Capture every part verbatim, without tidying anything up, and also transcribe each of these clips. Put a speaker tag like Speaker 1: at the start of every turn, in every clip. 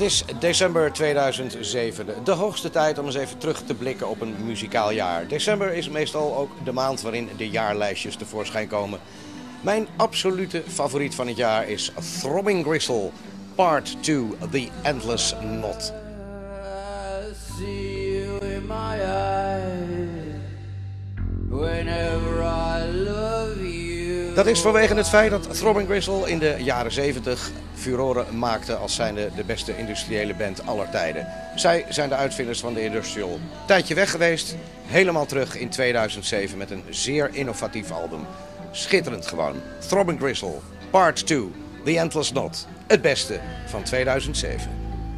Speaker 1: is december tweeduizend zeven, de hoogste tijd om eens even terug te blikken op een muzikaal jaar. December is meestal ook de maand waarin de jaarlijstjes tevoorschijn komen. Mijn absolute favoriet van het jaar is Throbbing Gristle, Part twee, The Endless Knot. Dat is vanwege het feit dat Throbbing Gristle in de jaren zeventig furoren maakte als zijnde de beste industriële band aller tijden. Zij zijn de uitvinders van de industrial. Tijdje weg geweest, helemaal terug in tweeduizend zeven met een zeer innovatief album. Schitterend gewoon. Throbbing Gristle, Part twee, The Endless Knot. Het beste van tweeduizend zeven.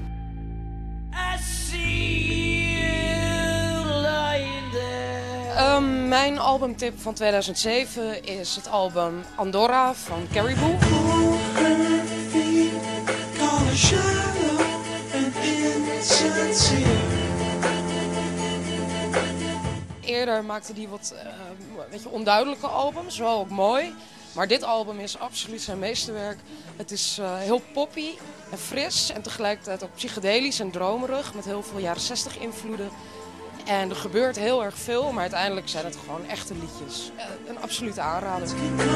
Speaker 2: Um, mijn albumtip van tweeduizend zeven is het album Andorra van Caribou. Eerder maakte hij wat uh, een beetje onduidelijke albums, wel ook mooi. Maar dit album is absoluut zijn meesterwerk. Het is uh, heel poppy en fris en tegelijkertijd ook psychedelisch en dromerig met heel veel jaren zestig invloeden. En er gebeurt heel erg veel, maar uiteindelijk zijn het gewoon echte liedjes. Uh, een absolute aanrader.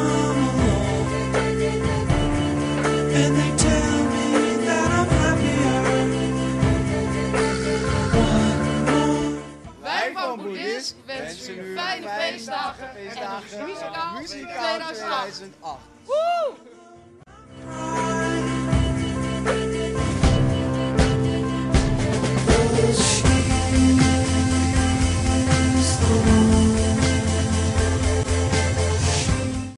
Speaker 2: Wij van Boeddhist wensen u fijne feestdagen en muzikaal tweeduizend acht.